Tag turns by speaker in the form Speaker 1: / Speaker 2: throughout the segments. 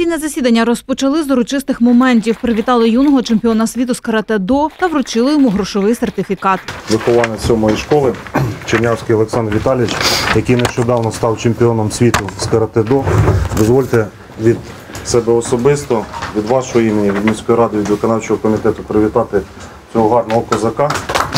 Speaker 1: Вечірнє засідання розпочали з урочистих моментів. Привітали юного чемпіона світу з карате-до та вручили йому грошовий сертифікат.
Speaker 2: Вихованець 7-ї школи Чернявський Олександр Віталійович, який нещодавно став чемпіоном світу з карате-до. Дозвольте від себе особисто, від вашого імені, від міської ради, від виконавчого комітету привітати цього гарного козака.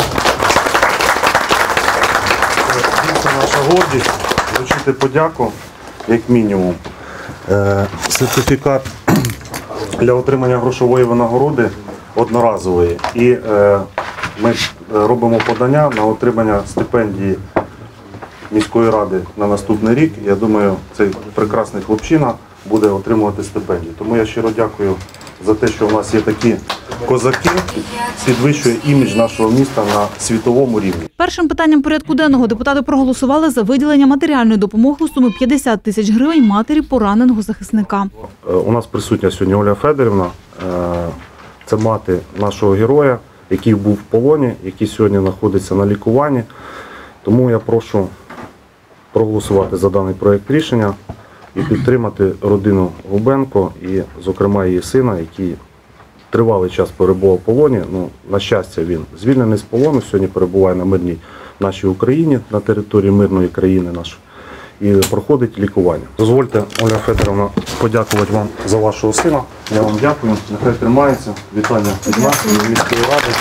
Speaker 2: Це наша гордість, вручити подяку, як мінімум. Сертифікат для отримання грошової винагороди одноразової. І ми робимо подання на отримання стипендії міської ради на наступний рік. Я думаю, цей прекрасний хлопчина буде отримувати стипендію. Тому я щиро дякую за те, що у нас є такі козаки, підвищує імідж нашого міста на світовому рівні.
Speaker 1: Першим питанням порядку денного депутати проголосували за виділення матеріальної допомоги у сумі 50 тисяч гривень матері пораненого захисника.
Speaker 2: У нас присутня сьогодні Оля Федорівна, це мати нашого героя, який був в полоні, який сьогодні знаходиться на лікуванні. Тому я прошу проголосувати за даний проєкт рішення і підтримати родину Губенко і, зокрема, її сина, який тривалий час перебував в полоні. На щастя, він звільнений з полону, сьогодні перебуває на мирній нашій Україні, на території мирної країни нашої, і проходить лікування. Дозвольте, Оля Федорівна, подякувати вам за вашого сина. Я вам дякую, нехай тримається. Вітання від нас, від міської ради.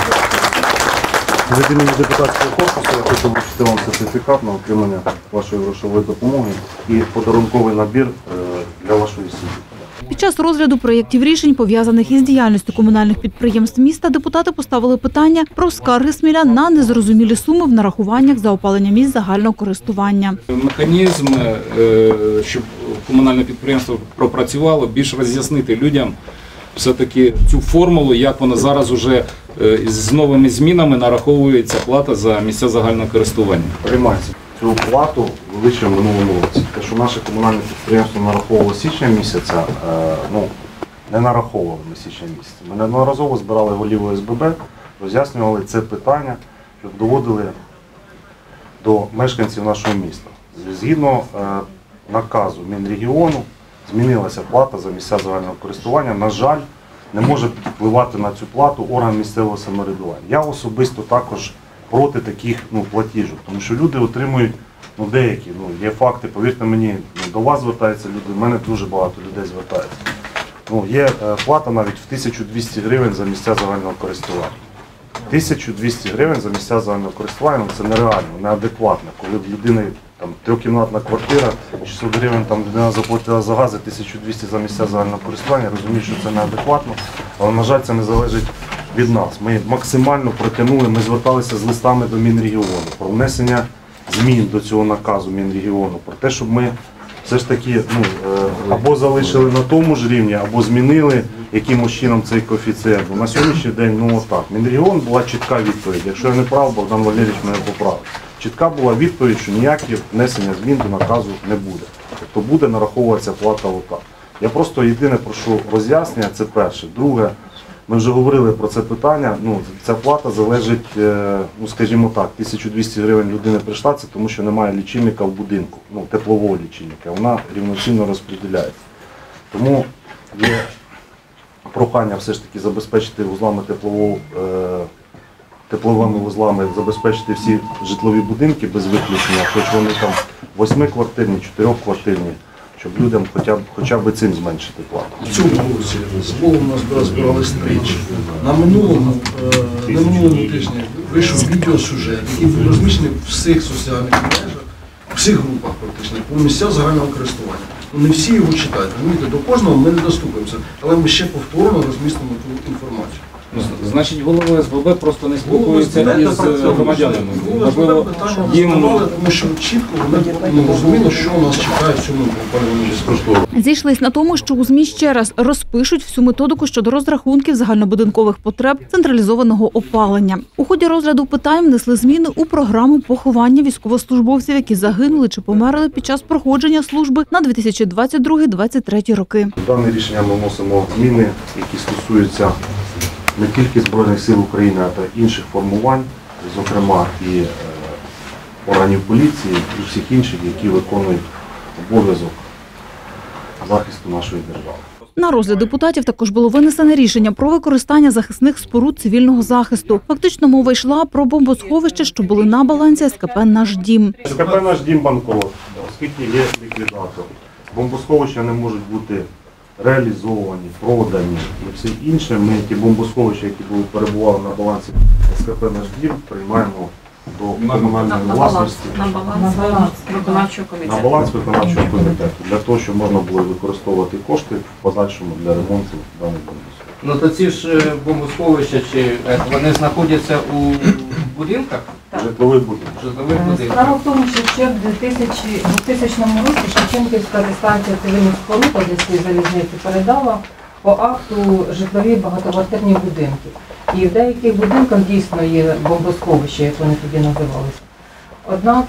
Speaker 2: Від імені депутатського корпусу я хочу вручити вам сертифікат на отримання вашої грошової допомоги і подарунковий набір для вашої сім'ї.
Speaker 1: Під час розгляду проєктів рішень, пов'язаних із діяльністю комунальних підприємств міста, депутати поставили питання про скарги смілян на незрозумілі суми в нарахуваннях за опалення місць загального користування.
Speaker 3: Механізм, щоб комунальне підприємство пропрацювало, більш роз'яснити людям все-таки цю формулу, як вона зараз уже з новими змінами нараховується плата за місця загального користування.
Speaker 2: Приймається. Цю плату величе в минулому році. Те, що наше комунальне підприємство нараховувало січня місяця, не нараховували ми січня місяця. Ми неодноразово збирали голів ОСББ, роз'яснювали це питання, щоб доводили до мешканців нашого міста. Згідно наказу Мінрегіону, змінилася плата за місця загального користування. На жаль, не може впливати на цю плату орган місцевого самоврядування. Я особисто також проти таких платіжок, тому що люди отримують, деякі, є факти, повірте мені, до вас звертаються люди, в мене дуже багато людей звертаються. Є плата навіть в 1200 гривень за місця загального користування. 1200 гривень за місця загального користування – це нереально, неадекватно, коли в людини трьохкімнатна квартира, 600 гривень людина заплатила за газ, 1200 за місця загального користування, розумію, що це неадекватно, але, на жаль, це не залежить від нас. Ми максимально протягнули, ми зверталися з листами до Мінрегіону про внесення змін до цього наказу Мінрегіону, про те, щоб ми все ж таки або залишили на тому ж рівні, або змінили якимось чином цей коефіцієнт. На сьогоднішній день, отак. Мінрегіон була чітка відповідь. Якщо я не прав, Богдан Валерійович мене поправив. Чітка була відповідь, що ніяких внесення змін до наказу не буде. Тобто буде нараховуватися плата отак. Я просто єдине прошу роз'яснення, це перше. Друге, ми вже говорили про це питання, ця плата залежить, скажімо так, 1200 гривень людини прийшла, це тому що немає лічильника в будинку, теплового лічильника, вона рівноцінно розподіляється. Тому є прохання все ж таки забезпечити вузлами тепловими вузлами, забезпечити всі житлові будинки без виключення, хоч вони там 8-квартирні, 4-квартирні, щоб людям хоча б цим зменшити плату.
Speaker 4: В цьому році словом у нас збирались тричі. На минулому тижні вийшов відеосюжет, який був розміщений в всіх соціальних мережах, в всіх групах практично, по місцях загального користування. Не всі його читають, до кожного ми не доступимося, але ми ще повторно розмістимо ту інформацію.
Speaker 3: Значить, голови СББ просто не спілкуються із громадянами.
Speaker 4: Можливо, тому що чітко вони розуміли, що у нас чекає в цьому опалювальному.
Speaker 1: Зійшлись на тому, що у ЗМІ ще раз розпишуть всю методику щодо розрахунків загальнобудинкових потреб централізованого опалення. У ході розгляду питань внесли зміни у програму поховання військовослужбовців, які загинули чи померли під час проходження служби на 2022-2023 роки.
Speaker 2: В дане рішення ми вносимо зміни, які стосуються не тільки Збройних сил України, а й інших формувань, зокрема і органів поліції, і всіх інших, які виконують обов'язок захисту нашої держави.
Speaker 1: На розгляд депутатів також було винесене рішення про використання захисних споруд цивільного захисту. Фактично мова йшла про бомбосховища, що були на балансі СКП «Наш дім».
Speaker 2: СКП «Наш дім» банкрот, оскільки є ліквідатор. Бомбосховища не можуть бути реалізовані, продані і все інше. Ми ті бомбосховища, які перебували на балансі СКП «Наш дім», приймаємо до комунальної власності.
Speaker 5: На баланс виконавчого комітету.
Speaker 2: На баланс виконавчого комітету, для того, щоб можна було використовувати кошти в подальшому для ремонту даних бомбосховищ.
Speaker 6: Ну то ці ж бомбосховища, вони знаходяться у будинках?
Speaker 2: Житловий будинок.
Speaker 6: Житлових будинках?
Speaker 5: Справа в тому, що ще в 2000 році Шевченківська дистанція цивільних споруд Одеської залізниці передала по акту житлові багатоквартирні будинки. І в деяких будинках дійсно є бомбосховища, як вони тоді називалися. Однак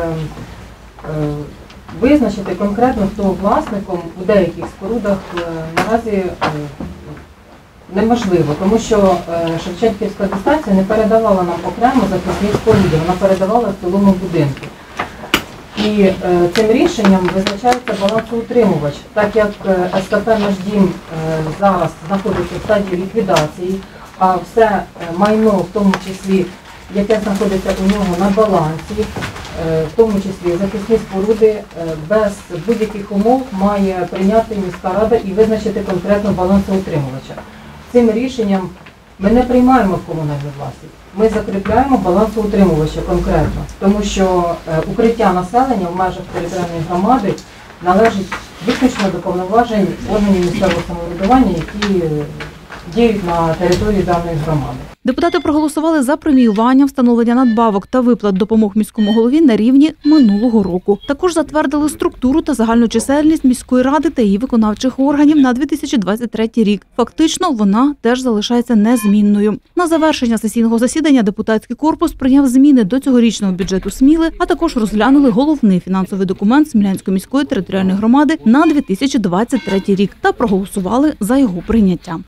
Speaker 5: визначити конкретно, хто власником у деяких спорудах наразі неможливо, тому що Шевченківська дистанція не передавала нам окремо захисні споруди, вона передавала в цілому будинку. І цим рішенням визначається балансоутримувач, так як СКП «Наш дім» зараз знаходиться в стадії ліквідації, а все майно, в тому числі, яке знаходиться у нього на балансі, в тому числі захисні споруди, без будь-яких умов має прийняти міська рада і визначити конкретно балансоутримувача. Цим рішенням ми не приймаємо в комунальну власність, ми закріпляємо балансоутримувача конкретно, тому що укриття населення в межах територіальної громади належить виключно до повноважень органів місцевого самоврядування, які діють на території даної громади.
Speaker 1: Депутати проголосували за преміювання, встановлення надбавок та виплат допомог міському голові на рівні минулого року. Також затвердили структуру та загальну чисельність міської ради та її виконавчих органів на 2023 рік. Фактично, вона теж залишається незмінною. На завершення сесійного засідання депутатський корпус прийняв зміни до цьогорічного бюджету Сміли, а також розглянули головний фінансовий документ Смілянської міської територіальної громади на 2023 рік та проголосували за його прийняття.